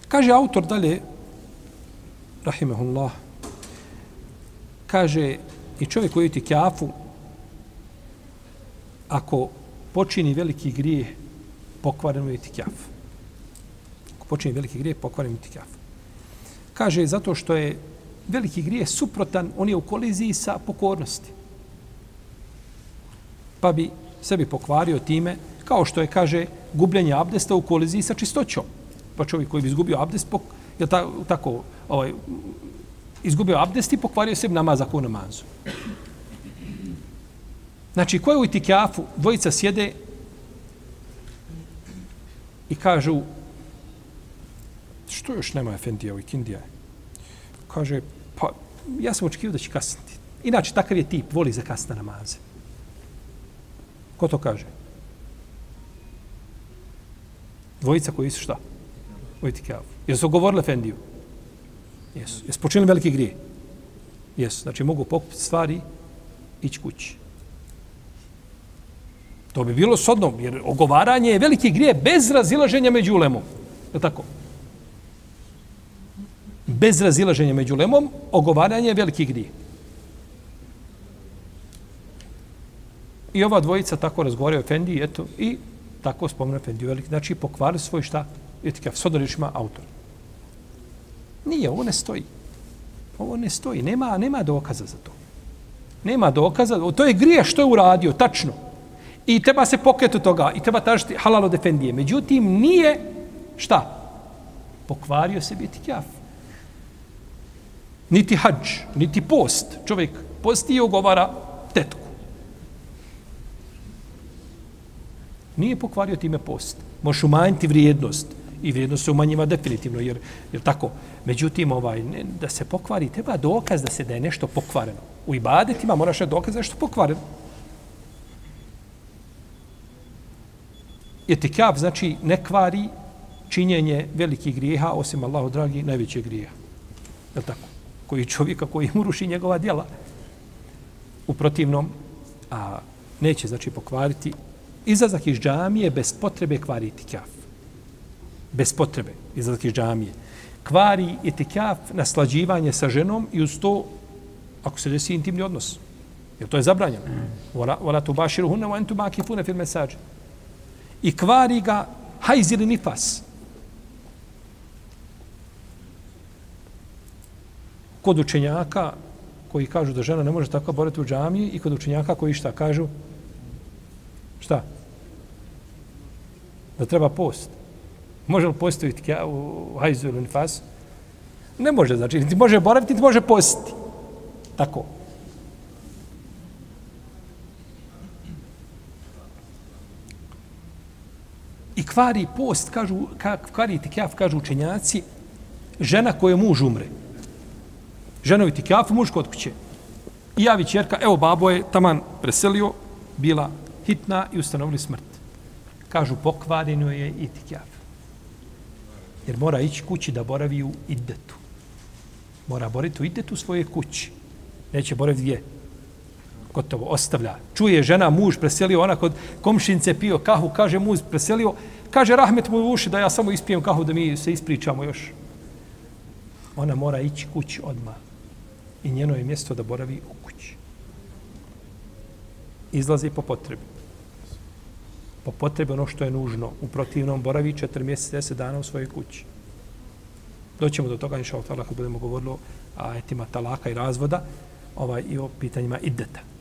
Kaže autor dalje, rahimahullah, kaže i čovjek koji ti kjafu, ako počini veliki grijeh, pokvareno je ti kjaf. Ako počini veliki grijeh, pokvareno je ti kjaf. Kaže zato što je veliki grijeh suprotan, on je u koliziji sa pokornosti. Pa bi sebi pokvario time, kao što je, kaže, gubljenje abdesta u koliziji sa čistoćom. Pa čovjek koji bi izgubio abdest, je tako, izgubio abdest i pokvario sebi namaz ako u namazu. Znači, ko je u itikafu, dvojica sjede i kažu, što još nema efendija u ikindija? Kaže, pa ja sam očekivao da će kasniti. Inače, takav je tip, voli za kasne namaze. Ko to kaže? Dvojica koji su šta? U itikafu. Jesu ogovorili efendiju? Jesu. Jesu počinili veliki grije? Jesu. Znači, mogu pokupiti stvari, ići kući. To bi bilo sodno, jer ogovaranje je veliki grije bez razilaženja među ulemom. Je tako? Bez razilaženja među ulemom, ogovaranje je veliki grije. I ova dvojica tako razgovaraju o efendiji, eto, i tako spomenu efendiju veliki. Znači, pokvarili svoj šta? Etika, sodno rečima autor. Nije, ovo ne stoji. Ovo ne stoji. Nema dokaza za to. Nema dokaza. To je grije što je uradio, tačno. I treba se pokajati od toga. I treba tražiti halal od efendije. Međutim, nije šta? Pokvario sebi etikaf. Niti hadž, niti post. Čovjek posti i ogovara tetku. Nije pokvario time post. Možeš umanjiti vrijednost. I vrijednost se umanjiva definitivno, jer tako. Međutim, da se pokvari, treba dokaz da je nešto pokvareno. U ibadetima moraš dokaz da je nešto pokvareno. Etikaf znači ne kvari činjenje velikih grijeha, osim Allahu dragi, najvećeg grijeha. Je tako? Koji čovjeka koji mu ruši njegova djela. U protivnom, neće znači pokvariti. Izlazak iz džamije bez potrebe kvari etikaf. Bez potrebe izlazak iz džamije. Kvari etikaf naslađivanje sa ženom i uz to ako se desi intimni odnos. Jer to je zabranjeno. Wala tubashiruhunna wa antum akifuna fil masajid. I kvari ga hajz ili nifas. Kod učenjaka koji kažu da žena ne može tako boriti u džamiji i kod učenjaka koji šta kažu? Šta? Da treba post. Može li postaviti u hajzu ili nifas? Ne može, znači, niti može boraviti, niti može postiti. Tako. I kvari post, kvari itikaf, kažu učenjaci, žena koja muž umre. Žena u itikafu, muž kod kuće. I javi ćerka, evo babo je taman preselio, bila hitna i ustanovili smrt. Kažu, pokvareno je itikaf. Jer mora ići kući da boravi u iddetu. Mora boriti u iddetu svoje kući. Neće boraviti gdje? Gotovo, ostavlja. Čuje žena, muž preselio, ona kod komšinice pio kahu, kaže muž preselio, kaže rahmet mu u uši da ja samo ispijem kahu, da mi se ispričamo još. Ona mora ići kući odmah. I njeno je mjesto da boravi u kući. Izlazi po potrebi. Po potrebi ono što je nužno. U protivnom boravi 4 mjeseca, 10 dana u svojoj kući. Doćemo do toga, inša Allah, kad budemo govorili o ajetima talaka i razvoda i o pitanjima iddeta.